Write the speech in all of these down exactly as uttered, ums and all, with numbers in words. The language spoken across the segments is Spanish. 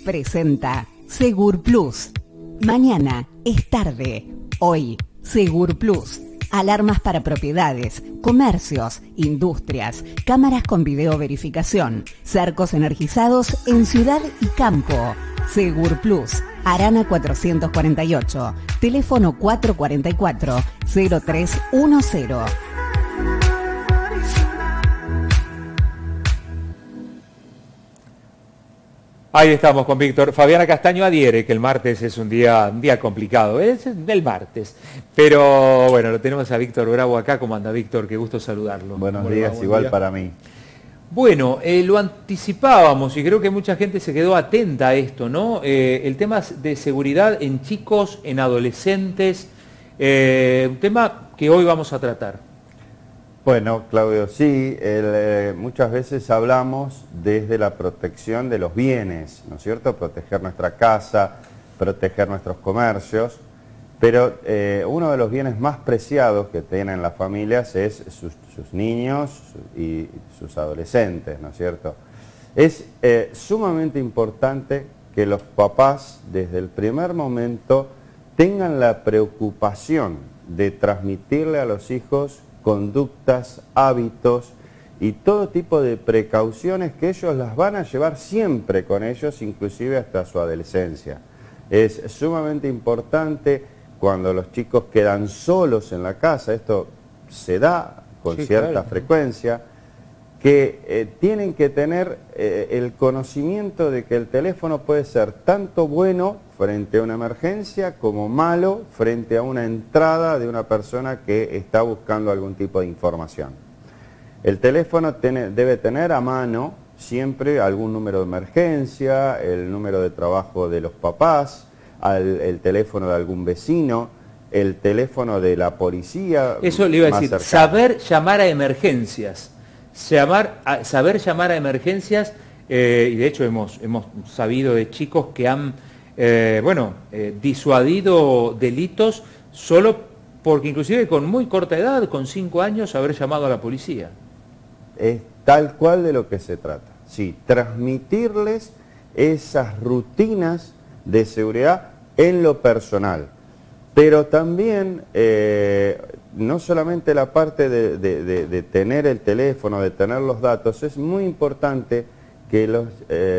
presenta Segur Plus. Mañana es tarde. Hoy, Segur Plus. Alarmas para propiedades, comercios, industrias, cámaras con video verificación, cercos energizados en ciudad y campo. Segur Plus. Arana cuatrocientos cuarenta y ocho. Teléfono cuatro cuatro cuatro, cero tres uno cero. Ahí estamos con Víctor. Fabiana Castaño adhiere que el martes es un día, un día complicado, es el martes. Pero bueno, lo tenemos a Víctor Bravo acá. ¿Cómo anda, Víctor? Qué gusto saludarlo. Buenos días, Buen igual día. para mí. Bueno, eh, lo anticipábamos y creo que mucha gente se quedó atenta a esto, ¿no? Eh, el tema de seguridad en chicos, en adolescentes, eh, un tema que hoy vamos a tratar. Bueno, Claudio, sí, el, eh, muchas veces hablamos desde la protección de los bienes, ¿no es cierto? Proteger nuestra casa, proteger nuestros comercios, pero eh, uno de los bienes más preciados que tienen las familias es sus, sus niños y sus adolescentes, ¿no es cierto? Es eh, sumamente importante que los papás desde el primer momento tengan la preocupación de transmitirle a los hijos conductas, hábitos y todo tipo de precauciones que ellos las van a llevar siempre con ellos, inclusive hasta su adolescencia. Es sumamente importante cuando los chicos quedan solos en la casa, esto se da con sí, cierta claro. frecuencia, que eh, tienen que tener eh, el conocimiento de que el teléfono puede ser tanto bueno frente a una emergencia como malo frente a una entrada de una persona que está buscando algún tipo de información. El teléfono tiene, debe tener a mano siempre algún número de emergencia, el número de trabajo de los papás, al, el teléfono de algún vecino, el teléfono de la policía. Eso le iba a decir, cercano. saber llamar a emergencias. Llamar a, saber llamar a emergencias, eh, y de hecho hemos, hemos sabido de chicos que han, eh, bueno, eh, disuadido delitos solo porque inclusive con muy corta edad, con cinco años, haber llamado a la policía. Es tal cual de lo que se trata. Sí, transmitirles esas rutinas de seguridad en lo personal. Pero también, eh, no solamente la parte de, de, de, de tener el teléfono, de tener los datos, es muy importante que los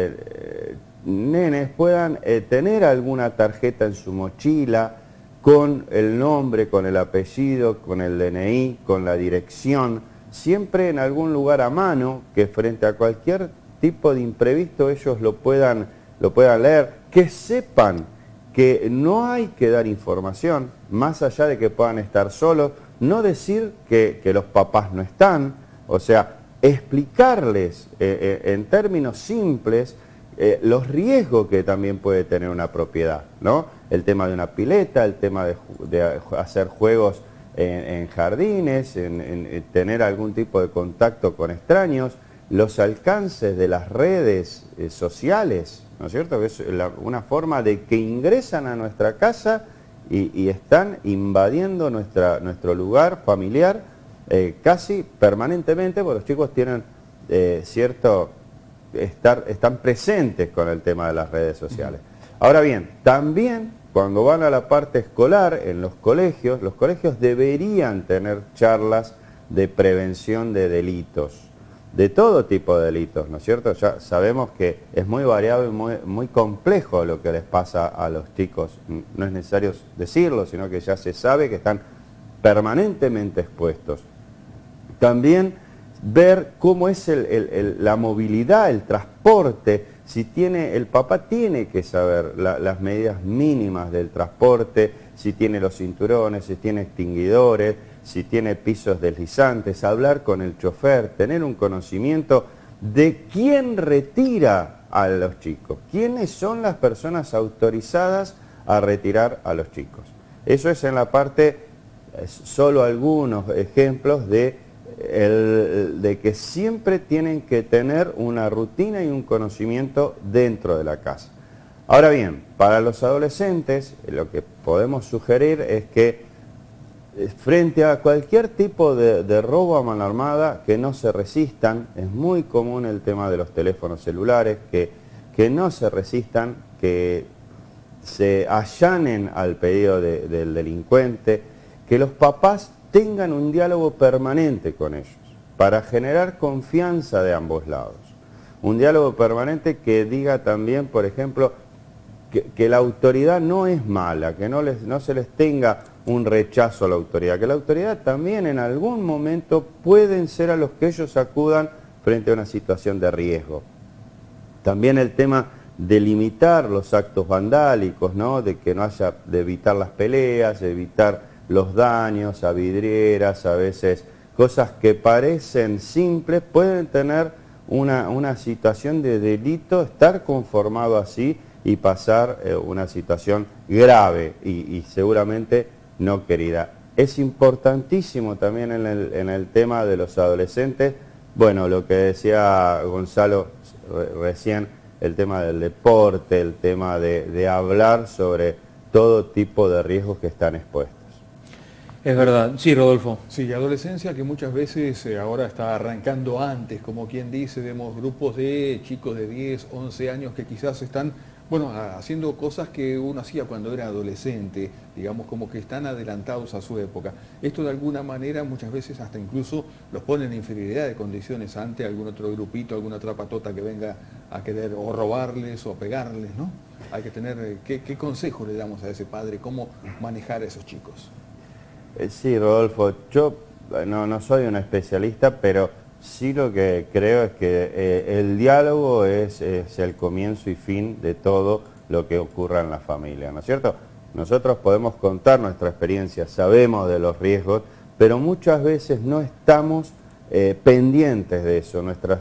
eh, nenes puedan eh, tener alguna tarjeta en su mochila con el nombre, con el apellido, con el D N I, con la dirección, siempre en algún lugar a mano, que frente a cualquier tipo de imprevisto ellos lo puedan, lo puedan leer, que sepan que no hay que dar información, más allá de que puedan estar solos, no decir que, que los papás no están, o sea, explicarles eh, eh, en términos simples eh, los riesgos que también puede tener una propiedad, ¿no? El tema de una pileta, el tema de, de hacer juegos en, en jardines, en, en, en tener algún tipo de contacto con extraños, los alcances de las redes eh, sociales, ¿no es cierto? Que es la, una forma de que ingresan a nuestra casa y, y están invadiendo nuestra, nuestro lugar familiar eh, casi permanentemente, porque los chicos tienen eh, cierto, estar, están presentes con el tema de las redes sociales. Ahora bien, también cuando van a la parte escolar, en los colegios, los colegios deberían tener charlas de prevención de delitos. De todo tipo de delitos, ¿no es cierto? Ya sabemos que es muy variado y muy, muy complejo lo que les pasa a los chicos. No es necesario decirlo, sino que ya se sabe que están permanentemente expuestos. También ver cómo es el, el, el, la movilidad, el transporte. Si tiene, el papá tiene que saber la, las medidas mínimas del transporte, si tiene los cinturones, si tiene extinguidores, si tiene pisos deslizantes, hablar con el chofer, tener un conocimiento de quién retira a los chicos, quiénes son las personas autorizadas a retirar a los chicos. Eso es en la parte, solo algunos ejemplos de, el, de que siempre tienen que tener una rutina y un conocimiento dentro de la casa. Ahora bien, para los adolescentes, lo que podemos sugerir es que frente a cualquier tipo de, de robo a mano armada, que no se resistan. Es muy común el tema de los teléfonos celulares, que, que no se resistan, que se allanen al pedido de, del delincuente, que los papás tengan un diálogo permanente con ellos, para generar confianza de ambos lados. Un diálogo permanente que diga también, por ejemplo, que, que la autoridad no es mala, que no, les, no se les tenga un rechazo a la autoridad, que la autoridad también en algún momento pueden ser a los que ellos acudan frente a una situación de riesgo. También el tema de limitar los actos vandálicos, ¿no? De que no haya, de evitar las peleas, de evitar los daños a vidrieras, a veces cosas que parecen simples, pueden tener una, una situación de delito, estar conformado así y pasar eh, una situación grave y, y seguramente no querida. Es importantísimo también en el, en el tema de los adolescentes, bueno, lo que decía Gonzalo re, recién, el tema del deporte, el tema de, de hablar sobre todo tipo de riesgos que están expuestos. Es verdad. Sí, Rodolfo. Sí, adolescencia que muchas veces eh, ahora está arrancando antes, como quien dice, vemos grupos de chicos de diez, once años que quizás están, bueno, haciendo cosas que uno hacía cuando era adolescente, digamos como que están adelantados a su época. Esto de alguna manera muchas veces hasta incluso los pone en inferioridad de condiciones ante algún otro grupito, alguna otra patota que venga a querer o robarles o pegarles, ¿no? Hay que tener, ¿qué, qué consejo le damos a ese padre? ¿Cómo manejar a esos chicos? Sí, Rodolfo, yo no, no soy un especialista, pero sí lo que creo es que eh, el diálogo es, es el comienzo y fin de todo lo que ocurra en la familia, ¿no es cierto? Nosotros podemos contar nuestra experiencia, sabemos de los riesgos, pero muchas veces no estamos eh, pendientes de eso. Nuestras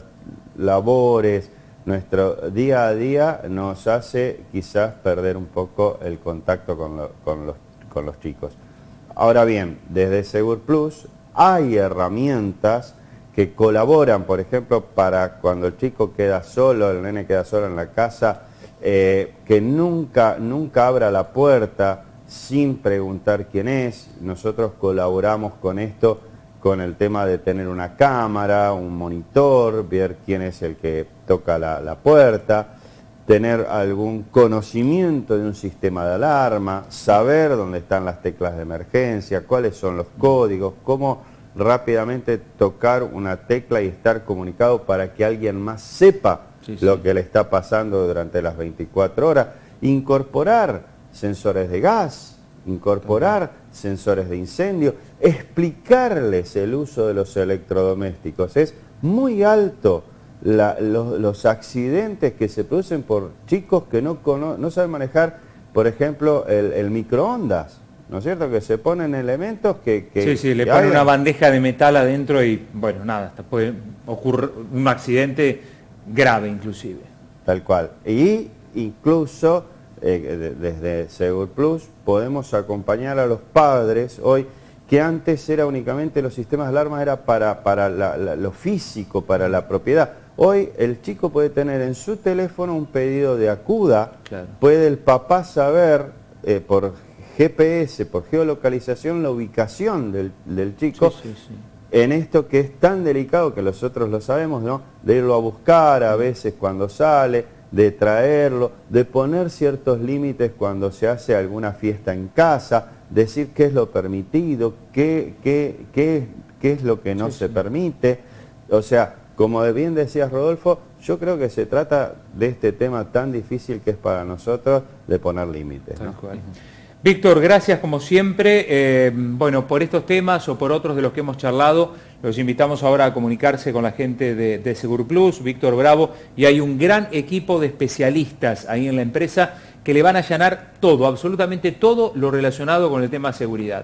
labores, nuestro día a día nos hace quizás perder un poco el contacto con, lo, con, los, con los chicos. Ahora bien, desde Segur Plus hay herramientas que colaboran, por ejemplo, para cuando el chico queda solo, el nene queda solo en la casa, eh, que nunca, nunca abra la puerta sin preguntar quién es. Nosotros colaboramos con esto, con el tema de tener una cámara, un monitor, ver quién es el que toca la, la puerta, tener algún conocimiento de un sistema de alarma, saber dónde están las teclas de emergencia, cuáles son los códigos, cómo rápidamente tocar una tecla y estar comunicado para que alguien más sepa sí, lo sí. que le está pasando durante las veinticuatro horas. Incorporar sensores de gas, incorporar También. sensores de incendio, explicarles el uso de los electrodomésticos. Es muy alto La, los, los accidentes que se producen por chicos que no, cono, no saben manejar, por ejemplo, el, el microondas, ¿no es cierto? Que se ponen elementos que... que sí, sí, le que ponen hagan... una bandeja de metal adentro y, bueno, nada, hasta puede ocurrir un accidente grave inclusive. Tal cual. Y incluso eh, desde Segur Plus podemos acompañar a los padres hoy, que antes era únicamente los sistemas de alarma, era para, para la, la, lo físico, para la propiedad. Hoy el chico puede tener en su teléfono un pedido de acuda, claro. Puede el papá saber eh, por G P S, por geolocalización, la ubicación del, del chico, sí, sí, sí. En esto que es tan delicado, que nosotros lo sabemos, ¿no? De irlo a buscar a veces cuando sale, de traerlo, de poner ciertos límites cuando se hace alguna fiesta en casa, decir qué es lo permitido, qué, qué, qué, qué es lo que no sí, se sí. permite. O sea, como bien decías, Rodolfo, yo creo que se trata de este tema tan difícil que es para nosotros de poner límites, ¿no? Víctor, gracias como siempre. Eh, bueno, por estos temas o por otros de los que hemos charlado, los invitamos ahora a comunicarse con la gente de, de Segur Plus, Víctor Bravo, y hay un gran equipo de especialistas ahí en la empresa que le van a allanar todo, absolutamente todo lo relacionado con el tema seguridad.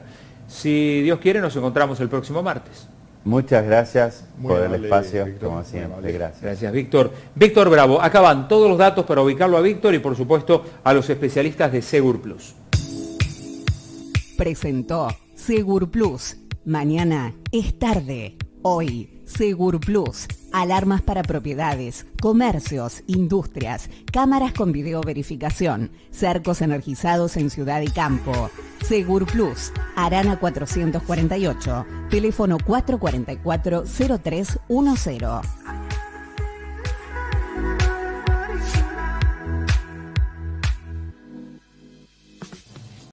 Si Dios quiere, nos encontramos el próximo martes. Muchas gracias muy por amable, el espacio, Víctor, como siempre. Gracias. Gracias, Víctor. Víctor Bravo, acá van todos los datos para ubicarlo a Víctor y, por supuesto, a los especialistas de Segur Plus. Presentó Segur Plus. Mañana es tarde. Hoy, Segur Plus. Alarmas para propiedades, comercios, industrias, cámaras con video verificación, cercos energizados en ciudad y campo. Segur Plus, Arana cuatrocientos cuarenta y ocho, teléfono cuatro cuatro cuatro cero tres uno cero.